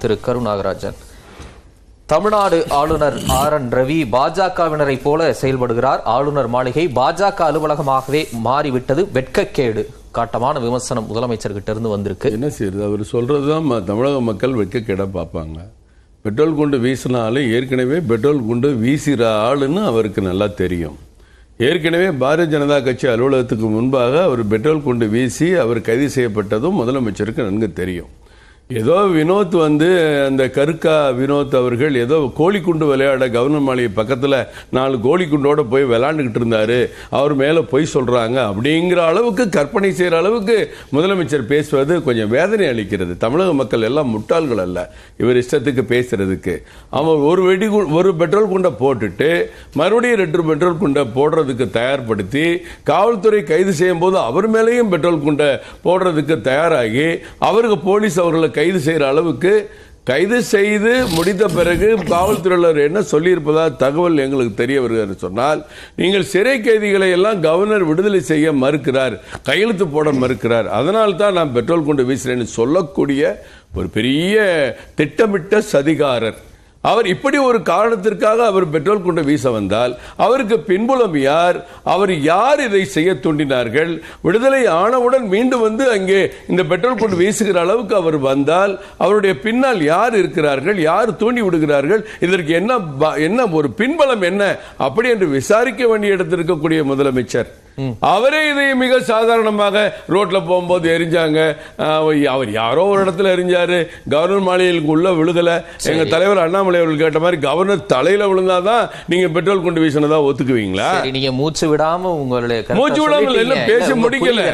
திரு கருநாகராஜன். தமிழ்நாடு ஆளுநர் ஆர்.என். ரவி பாஜகவினரை போல செயல்படுகிறார். ஆளுநர் மாளிகை பாஜக அலுவலகமாகவே மாறிவிட்டது, வெட்கக்கேடு. காட்டமான விமர்சனம் முதலமைச்சர்கிட்ட இருந்து வந்திருக்கு. என்ன செய்யுது, அவர் சொல்றதுதான் தமிழக மக்கள் வெட்கக்கேட பார்ப்பாங்க. பெட்ரோல் குண்டு வீசினாலும் ஏற்கனவே பெட்ரோல் குண்டு வீசுகிற ஆளுன்னு அவருக்கு நல்லா தெரியும். ஏற்கனவே பாரதிய ஜனதா கட்சி அலுவலகத்துக்கு முன்பாக அவர் பெட்ரோல் குண்டு வீசி அவர் கைது செய்யப்பட்டதும் முதலமைச்சருக்கு நன்கு தெரியும். ஏதோ வினோத் அந்த கருக்கா வினோத் அவர்கள் ஏதோ கோழிக்குண்டு விளையாட கவர்னர் மாளிகை பக்கத்தில் 4 கோழிக்குண்டோட போய் விளையாண்டுக்கிட்டு இருந்தாரு, அவர் மேலே பொய் சொல்றாங்க அப்படிங்கிற அளவுக்கு கற்பனை செய்கிற அளவுக்கு முதலமைச்சர் பேசுவது கொஞ்சம் வேதனை அளிக்கிறது. தமிழக மக்கள் எல்லாம் முட்டாள்கள் அல்ல இவர் இஷ்டத்துக்கு பேசுறதுக்கு. அவர் ஒரு பெட்ரோல் குண்டை போட்டுட்டு மறுபடியும் 2 பெட்ரோல் குண்டை போடுறதுக்கு தயார்படுத்தி காவல்துறை கைது செய்யும் போது அவர் மேலேயும் பெட்ரோல் குண்டை போடுறதுக்கு தயாராகி அவருக்கு போலீஸ் அவர்களை கைது செய்யற அளவுக்கு கைது செய்து முடித்த பிறகு காவல்துறையினர் என்ன சொல்லியிருப்பதா தகவல் எங்களுக்கு தெரிய வருகிறது சொன்னால், நீங்கள் சிறை கைதிகளை எல்லாம் கவர்னர் விடுதலை செய்ய மறுக்கிறார், கையெழுத்து போட மறுக்கிறார், அதனால் தான் நான் பெட்ரோல் கொண்டு வீசுறேன்னு சொல்லக்கூடிய ஒரு பெரிய திட்டமிட்ட சதிகாரர் அவர். இப்படி ஒரு காரணத்திற்காக அவர் பெட்ரோல் கொண்டு வீச வந்தால் அவருக்கு பின்புலம் யார், அவர் யார் இதை செய்ய தூண்டினார்கள், விடுதலை ஆனவுடன் மீண்டும் அங்கே இந்த பெட்ரோல் கொண்டு வீசுகிற அளவுக்கு அவர் வந்தால் அவருடைய பின்னால் யார் இருக்கிறார்கள், யார் தூண்டி விடுகிறார்கள், இதற்கு என்ன ஒரு பின்பலம் என்ன அப்படி என்று விசாரிக்க வேண்டிய இடத்தில் இருக்கக்கூடிய முதலமைச்சர் அவரே இதை மிக சாதாரணமாக ரோட்ல போகும்போது எரிஞ்சாங்க. அவர் யாரோ ஒரு இடத்துல எரிஞ்சாரு, கவர்னர் மாளிகைக்கு உள்ள விழுகல. எங்க தலைவர் அண்ணாமலை அவர்கள் கேட்ட மாதிரி கவர்னர் தலையில விழுந்தாதான் நீங்க பெட்ரோல் கொண்டு வீசினதா ஒத்துக்குவீங்களா? நீங்க மூச்சு விடாம உங்களுடைய மூச்சு விடாம என்ன பேச முடிக்கல.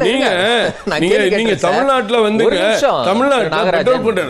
நீங்க தமிழ்நாட்டுல தமிழ்நாட்டுல பெட்ரோல் கொண்டு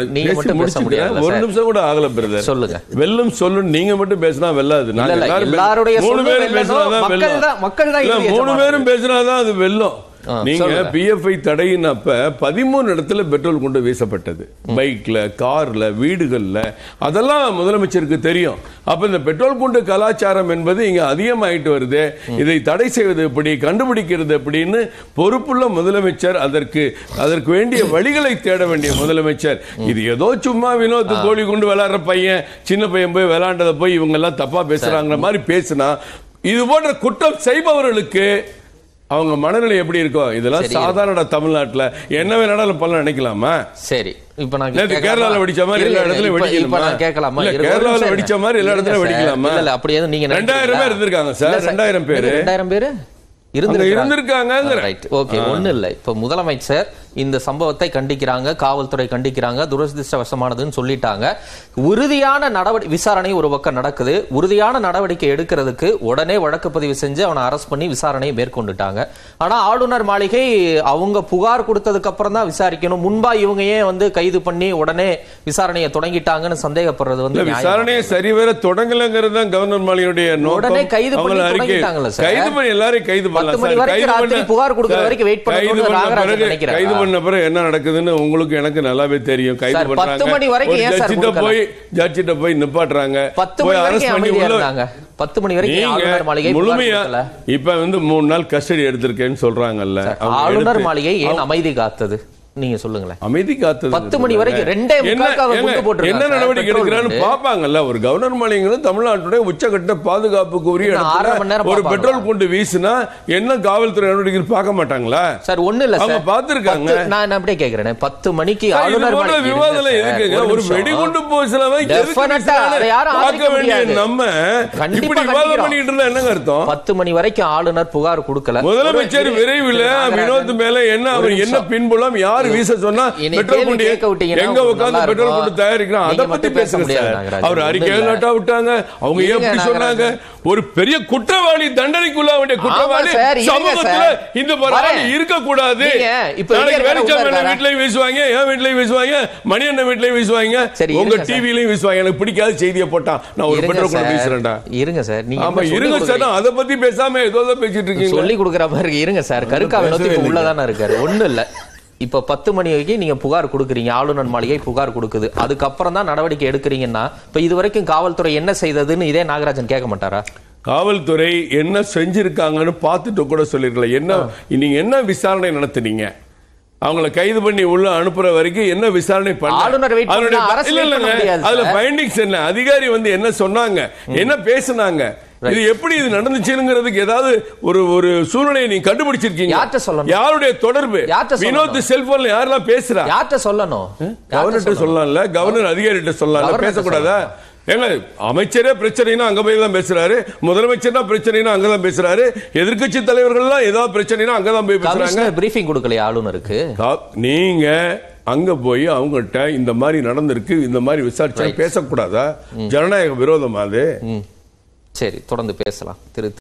ஒரு நிமிஷம் கூட ஆகல பிரதர். சொல்லுங்க, வெல்லும் சொல்லு, நீங்க மட்டும் பேசினா வெல்லாது. எல்லாருடைய 3 பேரும் பேசினாதான் வெல்லும். மக்கள் தான் 3 பேரும் பேசினாதான் அது வெல்லும். நீங்க பிஎஃப்ஐ தடையினப்ப 13 இடத்துல பெட்ரோல் கொண்டு வீசப்பட்டது, பைக்ல, கார்ல, வீடுகள்ல. அதெல்லாம் முதலமைச்சருக்கு தெரியும். அப்ப இந்த பெட்ரோல் குண்டு கலாச்சாரம் என்பது இங்க அதிகமாயிட்டு வருது, இதை தடை செய்வது எப்படி, கண்டுபிடிக்கிறது எப்படின்னு பொறுப்புள்ள முதலமைச்சர் அதற்கு வேண்டிய வழிகளை தேட வேண்டிய முதலமைச்சர். இது ஏதோ சும்மா வினோத் கோழி குண்டு விளையாடுற பையன், சின்ன பையன் போய் விளையாண்டதை போய் இவங்க எல்லாம் தப்பா பேசுறாங்கிற மாதிரி பேசினா இது போன்ற குற்றம் செய்பவர்களுக்கு அவங்க மனநிலை எப்படி இருக்கும்? இதெல்லாம் சாதாரண தமிழ்நாட்டுல என்ன வேணாலும் பலன் நினைக்கலாமா? சரி, இப்ப நான் கேரளால வெடிச்ச மாதிரி எல்லா இடத்துலயும் வெடிக்கலாமா? கேரளால வெடிச்ச மாதிரி எல்லா இடத்துலயும் வெடிக்கலாமா? அப்படி எதுவும் நீங்க 2000 பேர் இருந்திருக்காங்க சார். 2000 பேரு இருந்திருக்காங்க. ஒண்ணு இல்ல, இப்ப முதலமைச்சர் இந்த சம்பவத்தை கண்டிக்கிறாங்க, காவல்துறை கண்டிக்கிறாங்க, துரதிருஷ்டவசமானதுன்னு சொல்லிட்டாங்க. உறுதியான விசாரணை ஒரு பக்கம் நடக்குது. உறுதியான நடவடிக்கை எடுக்கிறதுக்கு உடனே வழக்கு பதிவு செஞ்சு அவனை அரெஸ்ட் பண்ணி விசாரணையை மேற்கொண்டுட்டாங்க. ஆனா ஆளுநர் மாளிகை அவங்க புகார் கொடுத்ததுக்கு அப்புறம் தான் விசாரிக்கணும், முன்பா இவங்க ஏன் கைது பண்ணி உடனே விசாரணையை தொடங்கிட்டாங்கன்னு சந்தேகப்படுறது விசாரணையை சரிவர தொடங்கலங்கிறது தான் கவர்னர் மாளிகையுடைய உடனே கைது பண்ணி தொடங்கிட்டாங்கல்ல சார். கைது பண்ணி எல்லாரையும் கைது பண்ணலாம். 10 மணி வரைக்கும் ராத்திரி புகார் கொடுக்கிற வரைக்கும் வெயிட் பண்ணணும். நாகராஜன் நினைக்கிறேன் பண்ண பிறகு என்ன நடக்குதுன்னு உங்களுக்கு எனக்கு நல்லாவே தெரியும். கைது பண்றாங்க, 10 மணி வரைக்கும் ஜட்ஜிட்ட போய் நிப்பாட்டுறாங்க, 10 மணி வரைக்கும் அமைதியா இருந்தாங்க. 10 மணி வரைக்கும் ஆளுநர் மாளிகை முழுமையா இப்ப 3 நாள் கஸ்டடி எடுத்திருக்கேன்னு சொல்றாங்கல்ல. ஆளுநர் மாளிகை ஏன் அமைதி காத்தது நீங்க சொல்லுங்களேன். அமைதி காத்தது 10 மணி வரைக்கும் என்ன நடவடிக்கை எடுக்கிறான்னு பாப்பாங்கல்ல. ஒரு கவர்னர் மாளிகை தமிழ்நாட்டுடைய உச்சகட்ட பாதுகாப்புக்கு உரிய ஒரு பெட்ரோல் கொண்டு வீசினா என்ன காவல்துறை நடவடிக்கை பார்க்க மாட்டாங்களா சார்? ஒண்ணு இல்ல, அவங்க பாத்துருக்காங்க. நான் அப்படியே கேக்குறேன், 10 மணிக்கு ஆளுநர் விவாதம் இருக்குங்க. ஒரு வெடிகுண்டு போசலவை நம்ம இப்படி விவாதம் பண்ணிட்டு இருந்தா என்னங்க அர்த்தம்? 10 மணி வரைக்கும் ஆளுநர் புகார் கொடுக்கல. முதலமைச்சர் விரைவில் வினோத் மேல என்ன பின்புலம், யார் வீச சொன்னா பெட்ரோல் குண்டு எங்க உட்கார்ந்து பெட்ரோல் குண்டு தயாரிக்கிறான் அதை பத்தி பேசுங்க சார். அவர் அறிக்கையை நட்டா விட்டாங்க. அவங்க எப்படி சொன்னாங்க, ஒரு பெரிய குற்றவாளி, தண்டனைக்குள்ள வேண்டிய குற்றவாளி சமூகத்துல இந்த பரவாயில்ல இருக்க கூடாது. வீட்லயும் வீசுவாங்க, என் வீட்லயும் வீசுவாங்க, மணி அண்ணன் வீட்லயும் வீசுவாங்க, உங்க டிவிலையும் வீசுவாங்க. எனக்கு பிடிக்காத செய்தியை போட்டான், நான் ஒரு பெட்ரோல் குண்டு வீசுறேன்டா. இருங்க சார், நீங்க இருங்க சார், அதை பத்தி பேசாம ஏதோ பேசிட்டு இருக்கீங்க. சொல்லி கொடுக்குற மாதிரி இருங்க சார். கருக்கா உள்ளதானே இருக்காரு. ஒண்ணு இல்ல, இப்ப 10 மணி வரைக்கும் நீங்க புகார் கொடுக்குறீங்க, ஆளுநர் மாளிகை புகார் கொடுக்குது, அதுக்கப்புறம் தான் நடவடிக்கை எடுக்கிறீங்கன்னா இப்ப இது வரைக்கும் காவல்துறை என்ன செய்ததுன்னு இதே நாகராஜன் கேட்க மாட்டாரா? காவல்துறை என்ன செஞ்சிருக்காங்கன்னு பார்த்துட்டு கூட சொல்லிருக்கலாம். என்ன நீங்க என்ன விசாரணை நடத்துனீங்க? அவங்கள கைது பண்ணி உள்ள அனுப்புற வரைக்கும் என்ன விசாரணை அதுல ஃபைண்டிங்ஸ் என்ன, அதிகாரி வந்து என்ன சொன்னாங்க, என்ன பேசுனாங்க, இது எப்படி இது நடந்துச்சுங்கிறதுக்கு ஏதாவது ஒரு சூழ்நிலையை நீங்க கண்டுபிடிச்சிருக்கீங்க? யாருடைய தொடர்பு? வினோத் செல்போன்ல யாரெல்லாம் பேசுறா? யார்கிட்ட சொல்லணும்? கவர்னர்கிட்ட சொல்லலாம்ல, கவர்னர் அதிகாரிகிட்ட சொல்லலாம், பேசக்கூடாதா? ஏங்க அமைச்சரே பிரச்சனைனா அங்க போய் தான் பேசுறாரு, முதலமைச்சர்னா பிரச்சனைனா அங்கதான் பேசுறாரு, எதிர்க்கட்சி தலைவர்கள்லாம் ஏதாவது பிரச்சனைனா அங்கதான் போய் பேசுறாங்க. பிரீஃபிங் கொடுக்கலையா ஆளுநருக்கு? நீங்க அங்க போய் அவங்கள்ட்ட இந்த மாதிரி நடந்திருக்கு, இந்த மாதிரி விசாரிச்சா பேசக்கூடாதா? ஜனநாயக விரோதமா அது? சரி, தொடர்ந்து பேசலாம். திரு